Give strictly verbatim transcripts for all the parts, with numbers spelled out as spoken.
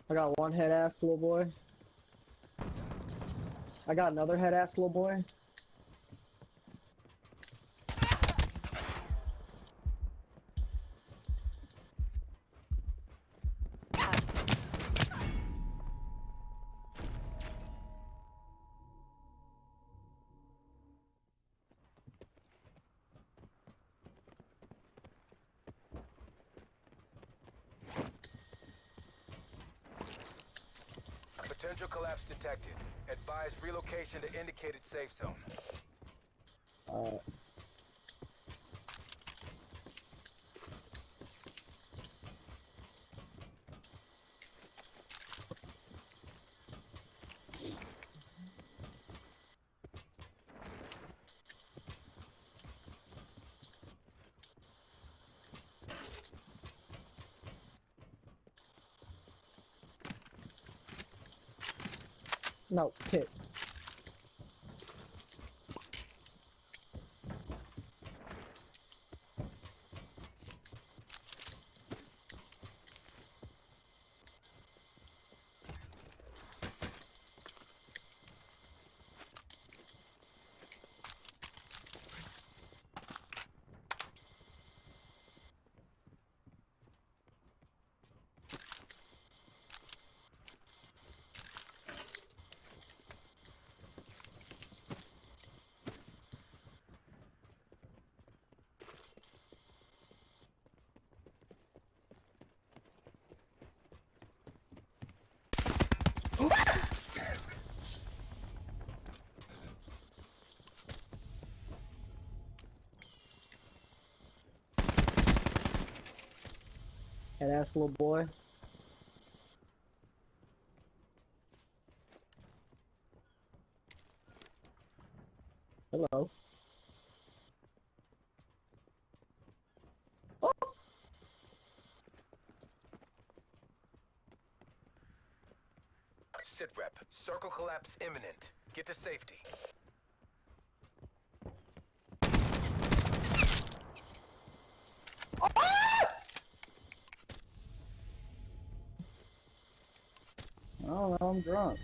I got one head ass little boy. I got another head ass little boy. Potential collapse detected. Advise relocation to indicated safe zone. Uh, no, kid. Head ass little boy. Hello. Oh. Sitrep. Circle collapse imminent. Get to safety. I don't know, I'm drunk.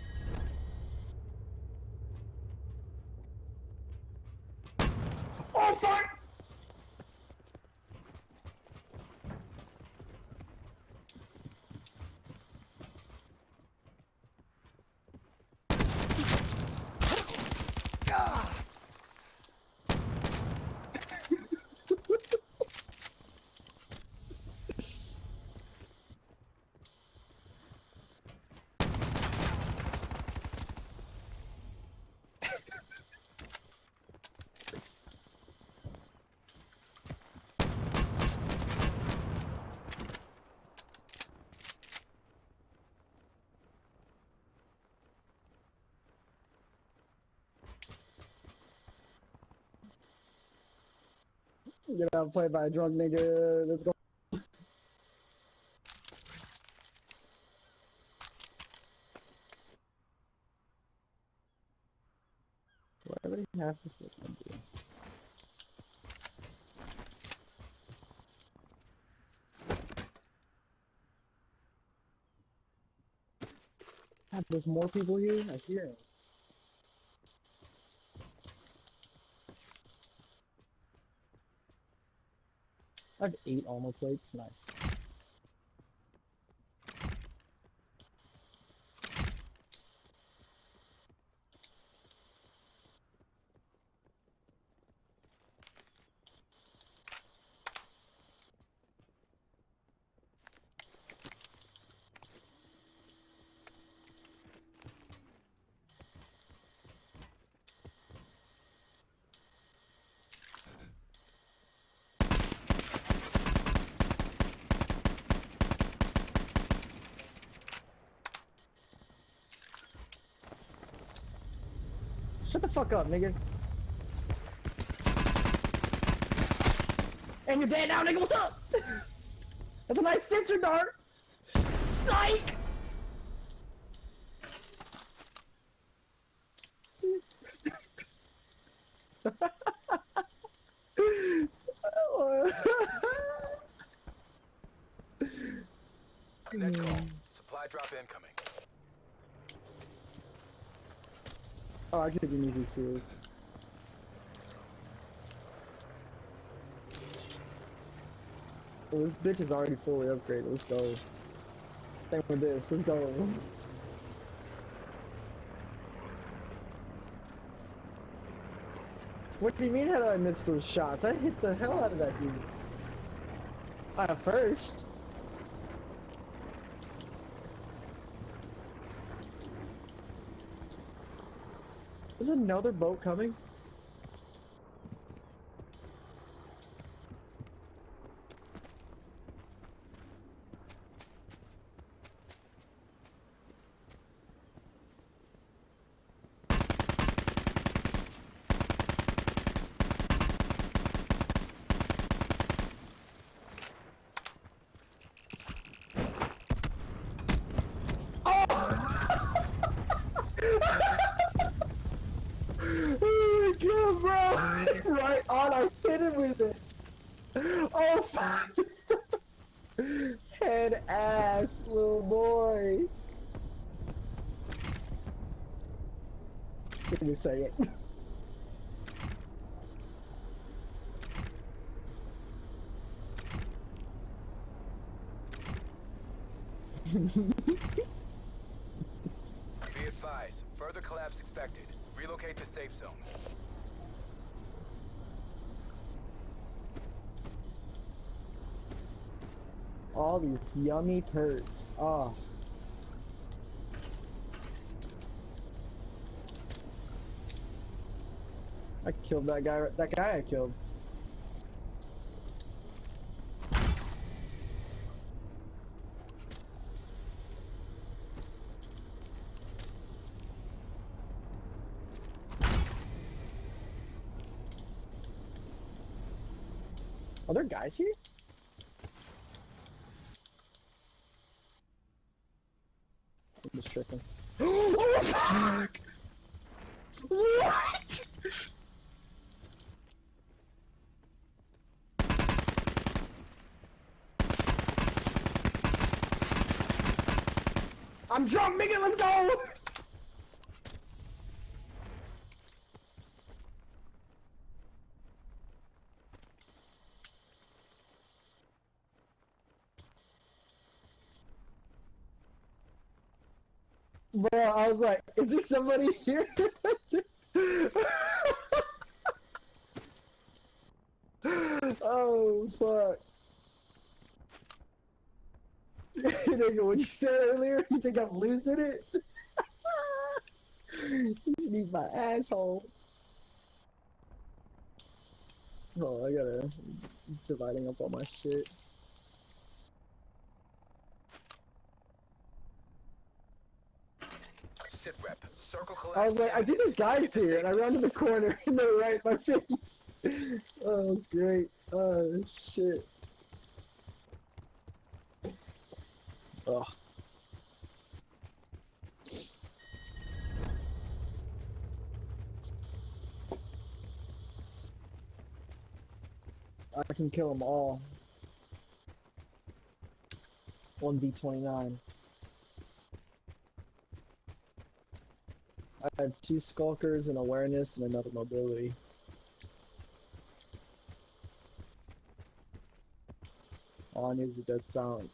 Oh fuck! Get out played by a drunk nigga. Let's go. Whatever you have to do. God, there's more people here? I hear it. I have eight armor plates. Nice. Shut the fuck up, nigga. And you're dead now, nigga. What's up? That's a nice sensor dart. Psych! Net call. Supply Supply drop incoming. Oh, I could be easy serious. Well, this bitch is already fully upgraded. Let's go. Same with this. Let's go. What do you mean how did I miss those shots? I hit the hell out of that dude. At first. Is another boat coming? Oh my god, bro! Right on, I hit him with it! Oh fuck! Head ass, little boy! Give me a second. Be advised, further collapse expected. Relocate to safe zone. All these yummy perks. Oh. I killed that guy. That guy I killed. Are there guys here? I'm just tripping. Oh fuck! What? I'm drunk, Megan, let's go! Bro, I was like, is there somebody here? Oh, fuck. Nigga, what you said earlier, you think I'm losing it? You need my asshole. Oh, I gotta... dividing up all my shit. Sit rep. Circle collapse. I was like, I think there's guys Get to here, and I safety. ran to the corner, and they're right in my face. Oh, that's great. Oh, shit. Ugh. I can kill them all. one v twenty-nine. I have two skulkers, an awareness, and another mobility. All I need is a dead silence.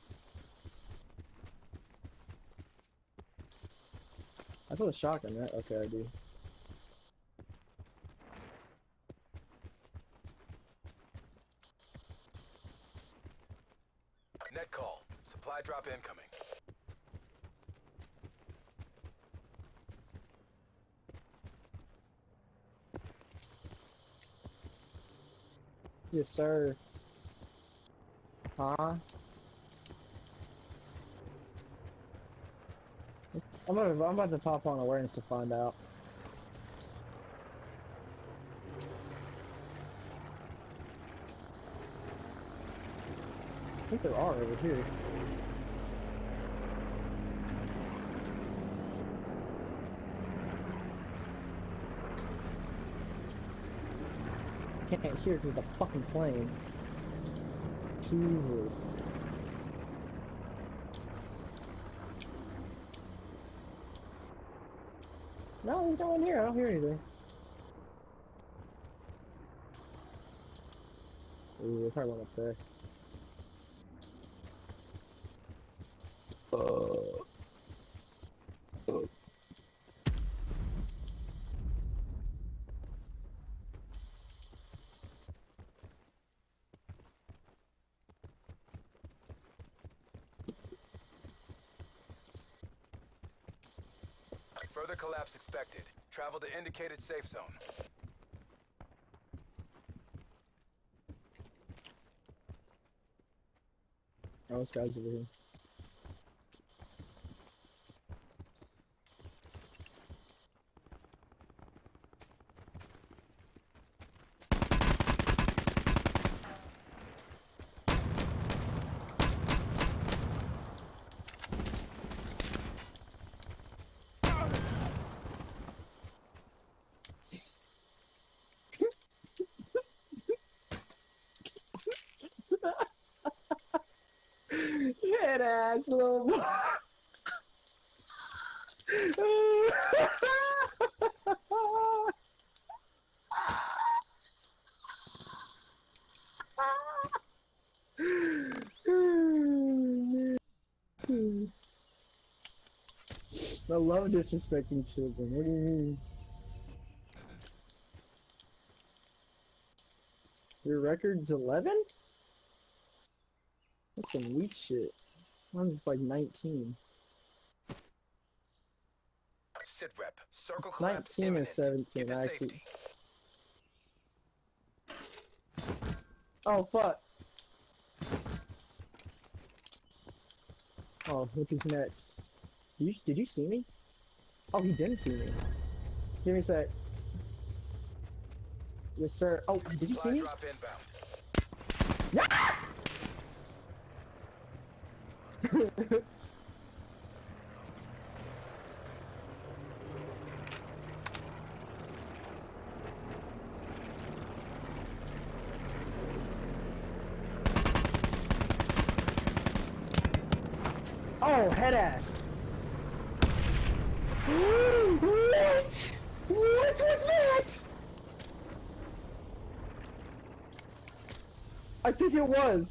I thought a shotgun, right? Okay, I do. Net call. Supply drop incoming. Yes, sir. Huh? I'm gonna, I'm about to pop on awareness to find out. I think there are over here. Can't hear because of the fucking plane. Jesus. No, he's not in here. I don't hear anything. Ooh, there's probably one up there. Uh. uh. Further collapse expected. Travel to indicated safe zone. Oh, this guy's over here. Head ass little boy. I love disrespecting children. What do you mean? Your record's eleven? That's some weak shit. Mine's like nineteen. Sit rep. Circle collapse nineteen or imminent. seventeen, Get to actually. safety. Oh, fuck. Oh, look who's next. You, did you see me? Oh, he didn't see me. Give me a sec. Yes, sir. Oh, did you see Supply me? drop inbound. Oh, head ass. What? What was that? I think it was.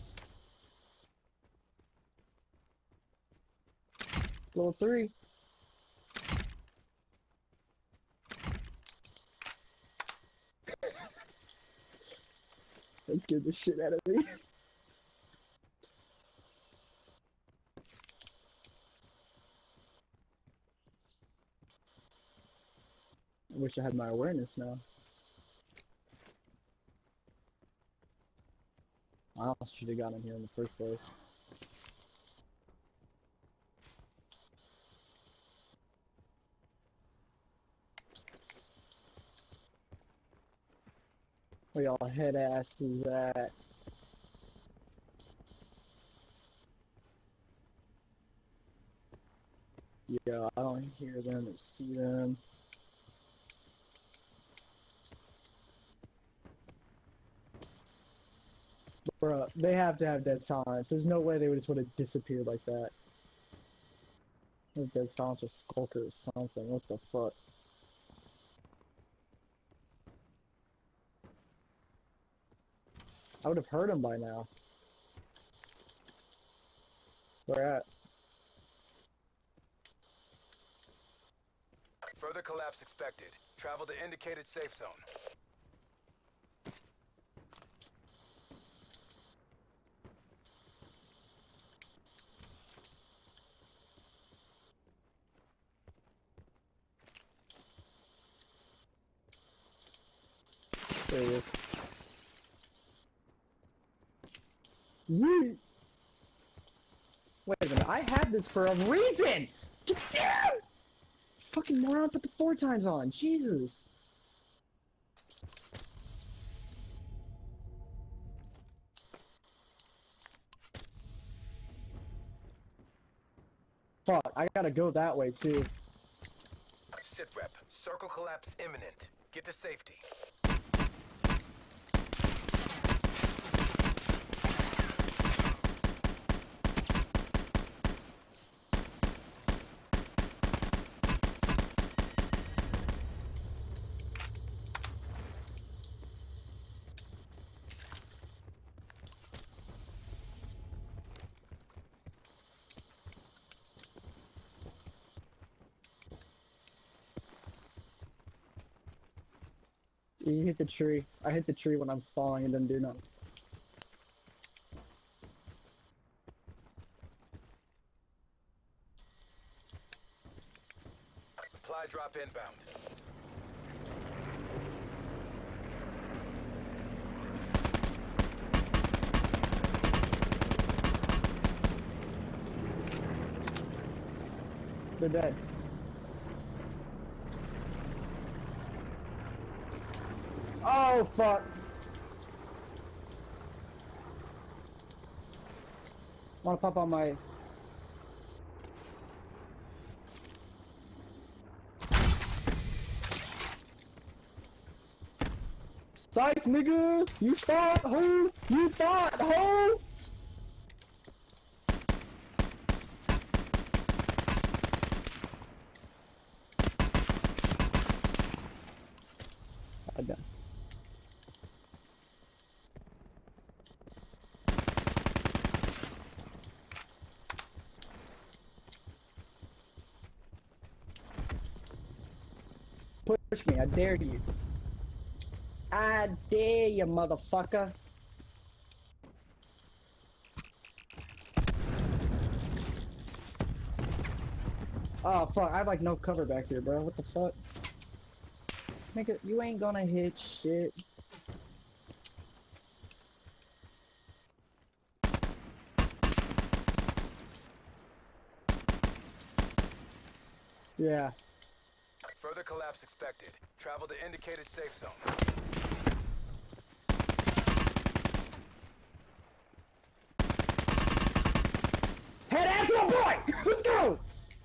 Level three. That scared the shit out of me. I wish I had my awareness now. I almost should have gotten him here in the first place. Where y'all head asses at? Yeah, I don't hear them or see them. Bruh, they have to have dead silence. There's no way they would just would have disappeared like that. Dead silence or skulker or something. What the fuck? I would have heard him by now. Where at? Further collapse expected. Travel to indicated safe zone. There he is. Yeet! Wait a minute, I had this for a reason! Get down! Fucking moron, put the four times on, Jesus! Fuck, I gotta go that way too. Sit rep. Circle collapse imminent. Get to safety. You hit the tree. I hit the tree when I'm falling and didn't do nothing. Supply drop inbound. They're dead. Oh, fuck. Wanna pop on my... Psych, nigga! You thought, ho! You thought, ho! I done. Push me, I dare you. I dare you, motherfucker. Oh fuck, I have like no cover back here, bro. What the fuck? Nigga, you ain't gonna hit shit. Yeah. Further collapse expected. Travel to indicated safe zone. Head ass little boy! Let's go!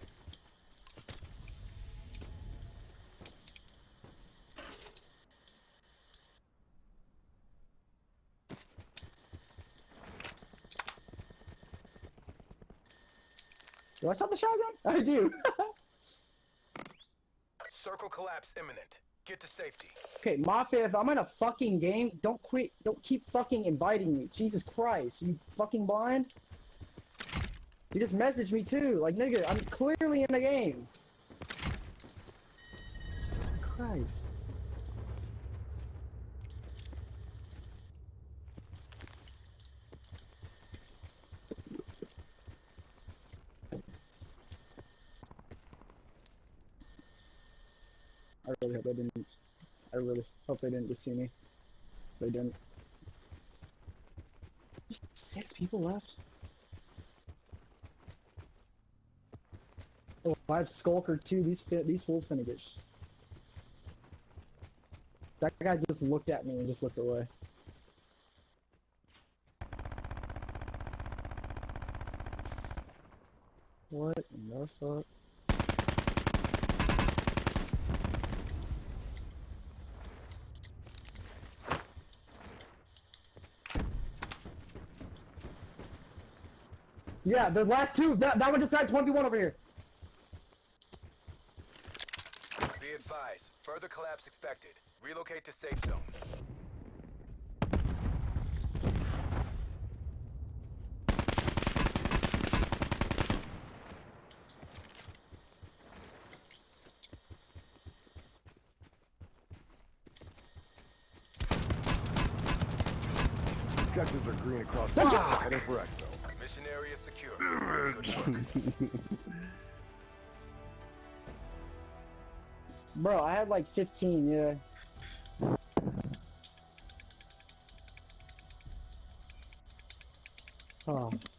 Do I stop the shotgun? I do. Circle collapse imminent. Get to safety. Okay, Mafia, if I'm in a fucking game, don't quit, don't keep fucking inviting me. Jesus Christ, you fucking blind? You just messaged me too, like nigga, I'm clearly in the game. Christ. I really hope they didn't, I really hope they didn't just see me. They didn't. There's six people left? Oh, I have Skulker too. These fi these fools finna get sh That guy just looked at me and just looked away. What in the fuck? Yeah, the last two. That that one just died. one v one over here. Be advised. Further collapse expected. Relocate to safe zone. Objectives are green across the board. Heading for Expo. Mission area secure. Good work. Bro, I had like fifteen, yeah. Oh.